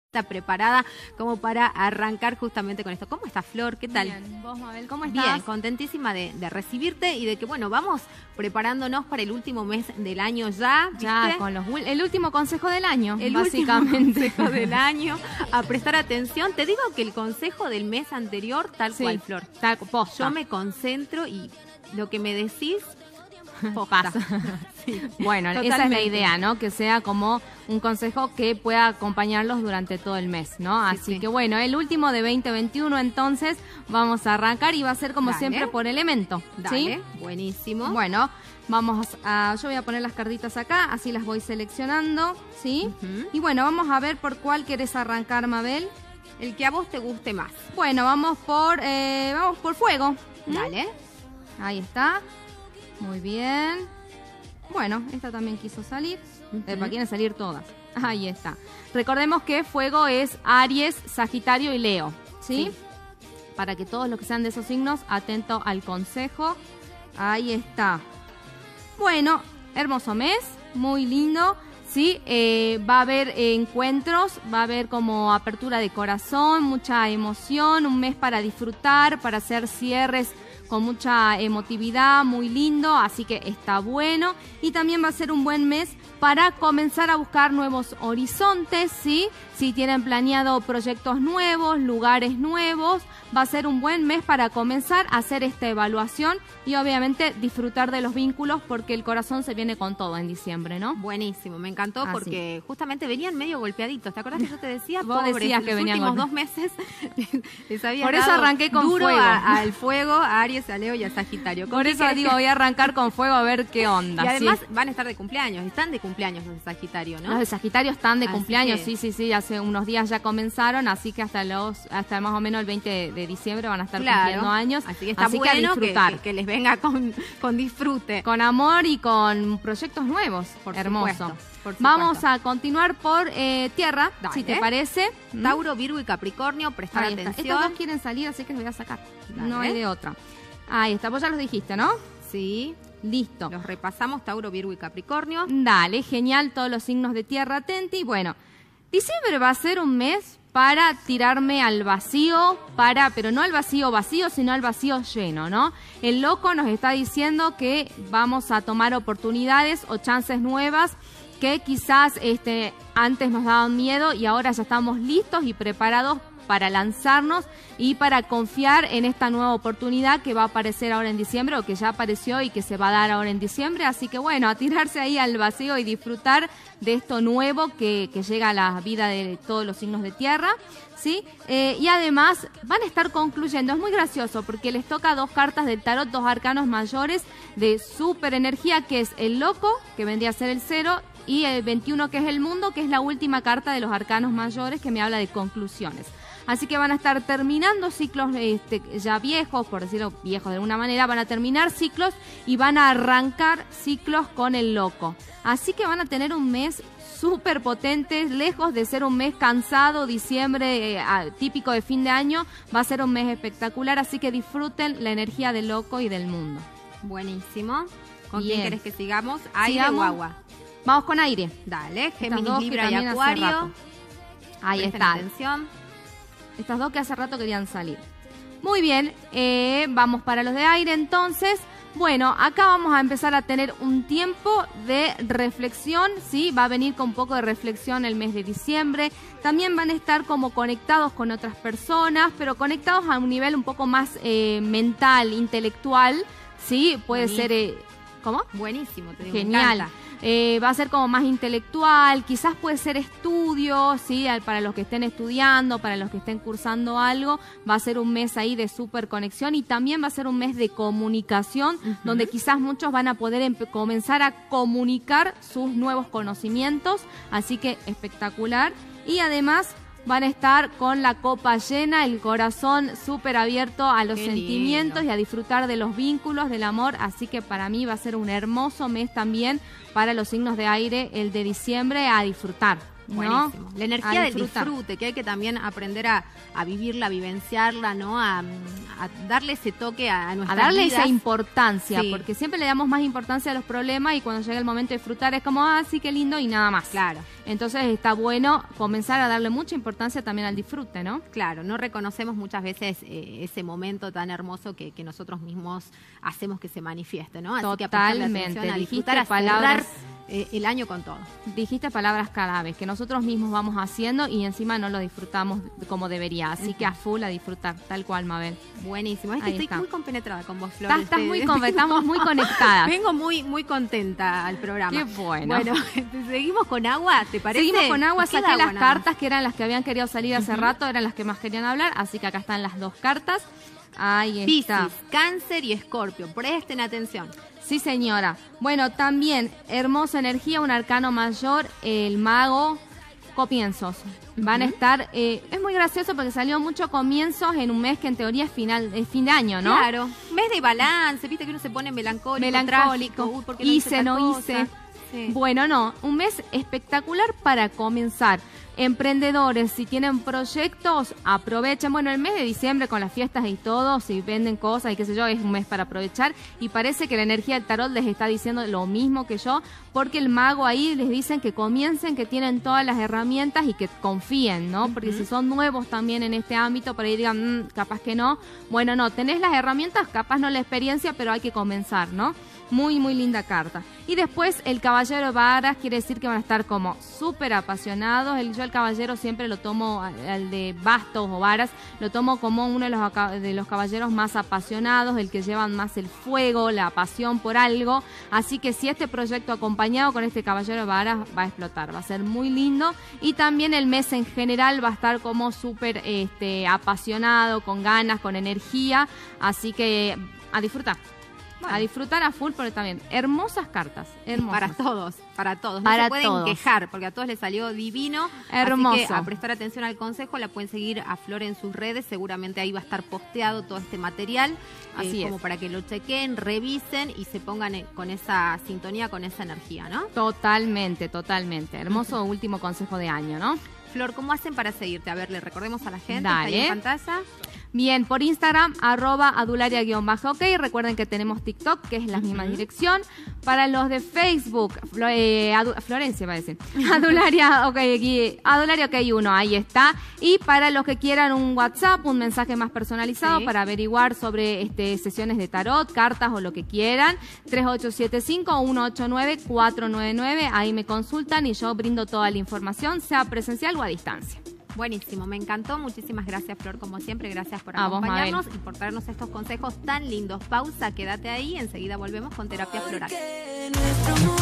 Está preparada como para arrancar justamente con esto. ¿Cómo estás, Flor? ¿Qué tal? Bien. ¿Vos, Mabel, cómo estás? Bien, contentísima de recibirte y de que, bueno, vamos preparándonos para el último mes del año ya, ¿viste? Ya, con el último consejo del año, el básicamente. último consejo del año, a prestar atención. Te digo que el consejo del mes anterior, tal cual, Flor. Posta. Yo me concentro y lo que me decís, pasa. Sí, bueno, totalmente. esa es la idea, ¿no? Que sea como un consejo que pueda acompañarlos durante todo el mes, ¿no? Así que bueno, el último de 2021 entonces vamos a arrancar y va a ser como siempre por elemento, ¿sí? Buenísimo. Bueno, yo voy a poner las cartitas acá, así las voy seleccionando, ¿sí? Y bueno, vamos a ver por cuál querés arrancar, Mabel. El que a vos te guste más. Bueno, vamos por fuego. Dale. Ahí está. Muy bien. Bueno, esta también quiso salir. Quieren salir todas. Ahí está. Recordemos que fuego es Aries, Sagitario y Leo, ¿sí? Para que todos los que sean de esos signos, atento al consejo. Ahí está. Bueno, hermoso mes, muy lindo. Sí, va a haber encuentros, va a haber como apertura de corazón, mucha emoción, un mes para disfrutar, para hacer cierres con mucha emotividad, muy lindo, así que está bueno. Y también va a ser un buen mes para comenzar a buscar nuevos horizontes, ¿sí? Si tienen planeado proyectos nuevos, lugares nuevos, va a ser un buen mes para comenzar a hacer esta evaluación y obviamente disfrutar de los vínculos porque el corazón se viene con todo en diciembre, ¿no? Buenísimo, me encantó porque justamente venían medio golpeaditos. ¿Te acordás que yo te decía? Vos decías que venían los últimos 2 meses les había Por eso dado arranqué con duro fuego. al fuego, a Aries, a Leo y a Sagitario. Por eso digo, voy a arrancar con fuego a ver qué onda. Y además van a estar de cumpleaños, están de cumpleaños los de Sagitario, ¿no? Los de Sagitario están de Así cumpleaños, que... sí, hace unos días ya comenzaron, así que hasta más o menos el 20 de diciembre van a estar cumpliendo años. Así que está bueno que a disfrutar. Que les venga con disfrute. Con amor y con proyectos nuevos. Hermoso. Por Vamos a continuar por tierra, Dale. si te parece. Tauro, Virgo y Capricornio, prestar atención. Estos dos quieren salir, así que los voy a sacar. Dale. No hay de otra. Ahí está, vos ya los dijiste, ¿no? Sí. Listo. Los repasamos, Tauro, Virgo y Capricornio. Dale, genial, todos los signos de tierra, atenti. Y bueno, diciembre va a ser un mes para tirarme al vacío, pero no al vacío vacío, sino al vacío lleno, ¿no? El loco nos está diciendo que vamos a tomar oportunidades o chances nuevas que quizás antes nos daban miedo y ahora ya estamos listos y preparados para lanzarnos y para confiar en esta nueva oportunidad que va a aparecer ahora en diciembre o que ya apareció y que se va a dar ahora en diciembre. Así que bueno, a tirarse ahí al vacío y disfrutar de esto nuevo que llega a la vida de todos los signos de tierra, ¿sí? Y además van a estar concluyendo, es muy gracioso porque les toca 2 cartas del tarot, 2 arcanos mayores de súper energía, que es el loco, que vendría a ser el 0, y el 21, que es el mundo, que es la última carta de los arcanos mayores, que me habla de conclusiones. Así que van a estar terminando ciclos ya viejos, por decirlo viejos de alguna manera, van a terminar ciclos y van a arrancar ciclos con el loco. Así que van a tener un mes súper potente, lejos de ser un mes cansado, diciembre típico de fin de año, va a ser un mes espectacular, así que disfruten la energía del loco y del mundo. Buenísimo. ¿Con quién querés que sigamos? ¿Aire o agua? Vamos con aire. Dale, Géminis, Libra y Acuario. Ahí está. Atención. Estas dos que hace rato querían salir. Muy bien, vamos para los de aire entonces. Bueno, acá vamos a empezar a tener un tiempo de reflexión, ¿sí? Va a venir con un poco de reflexión el mes de diciembre. También van a estar como conectados con otras personas, pero conectados a un nivel un poco más mental, intelectual, ¿sí? Puede ser... ¿Cómo? Buenísimo, te digo. Genial. Va a ser como más intelectual, quizás puede ser estudio, ¿sí? Para los que estén estudiando, para los que estén cursando algo, va a ser un mes ahí de súper conexión y también va a ser un mes de comunicación, donde quizás muchos van a poder comenzar a comunicar sus nuevos conocimientos, así que espectacular. Y además van a estar con la copa llena, el corazón súper abierto a los sentimientos y a disfrutar de los vínculos, del amor. Así que para mí va a ser un hermoso mes también para los signos de aire, el de diciembre, a disfrutar. Buenísimo. La energía del disfrute, que hay que también aprender a vivirla, a vivenciarla, ¿no? A darle ese toque a nuestras vidas. A darle esa importancia, sí. Porque siempre le damos más importancia a los problemas y cuando llega el momento de disfrutar es como, ah, sí, qué lindo y nada más. Claro. Entonces está bueno comenzar a darle mucha importancia también al disfrute, ¿no? Claro, no reconocemos muchas veces ese momento tan hermoso que nosotros mismos hacemos que se manifieste, ¿no? Así Totalmente. Que a disfrutar, a cerrar el año con todo. Dijiste palabras claves que nosotros mismos vamos haciendo y encima no lo disfrutamos como debería. Así que a full a disfrutar, tal cual, Mabel. Buenísimo. Es que estoy muy compenetrada con vos, Flor. Estamos muy conectadas. Vengo muy contenta al programa. Qué bueno. Bueno, seguimos con agua, ¿te parece? Seguimos con agua. Saqué las cartas que eran las que habían querido salir hace rato, eran las que más querían hablar. Así que acá están las 2 cartas. Ahí está. Piscis, Cáncer y Escorpio. Presten atención. Sí, señora. Bueno, también hermosa energía, un arcano mayor, el mago, comienzos. Van a estar, es muy gracioso porque salió mucho comienzos en un mes que en teoría es fin de año, ¿no? Claro, mes de balance, viste que uno se pone melancólico. Trágico. No hice. Sí. Bueno, no, un mes espectacular para comenzar. Emprendedores, si tienen proyectos, aprovechen. Bueno, el mes de diciembre con las fiestas y todo, si venden cosas y qué sé yo, es un mes para aprovechar. Y parece que la energía del tarot les está diciendo lo mismo que yo, porque el mago ahí les dicen que comiencen, que tienen todas las herramientas y que confíen, ¿no? Porque si son nuevos también en este ámbito, por ahí digan, capaz que no. Bueno, no, tenés las herramientas, capaz no la experiencia, pero hay que comenzar, ¿no? Muy, muy linda carta. Y después el caballero de varas quiere decir que van a estar como súper apasionados. Yo el caballero siempre lo tomo, el de bastos o varas, lo tomo como uno de los caballeros más apasionados, el que llevan más el fuego, la pasión por algo. Así que si este proyecto acompañado con este caballero de varas va a explotar, va a ser muy lindo. Y también el mes en general va a estar como súper apasionado, con ganas, con energía. Así que a disfrutar. Bueno. A disfrutar a full, pero también hermosas cartas, hermosas. Para todos. No se pueden quejar, porque a todos les salió divino. Hermoso. Así que a prestar atención al consejo, la pueden seguir a Flor en sus redes, seguramente ahí va a estar posteado todo este material. Así como para que lo chequen, revisen y se pongan con esa sintonía, con esa energía, ¿no? Totalmente, totalmente. Hermoso último consejo de año, ¿no? Flor, ¿cómo hacen para seguirte? A ver, le recordemos a la gente, Dale. Está ahí en pantalla. Bien, por Instagram, @adularia_ok. Recuerden que tenemos TikTok, que es la misma dirección. Para los de Facebook, Florencia va a decir. Adularia OK 1, ahí está. Y para los que quieran un WhatsApp, un mensaje más personalizado para averiguar sobre sesiones de tarot, cartas o lo que quieran, 3875-189-499. Ahí me consultan y yo brindo toda la información, sea presencial o a distancia. Buenísimo, me encantó. Muchísimas gracias, Flor, como siempre. Gracias por acompañarnos y por traernos estos consejos tan lindos. Pausa, quédate ahí. Enseguida volvemos con Terapia Floral.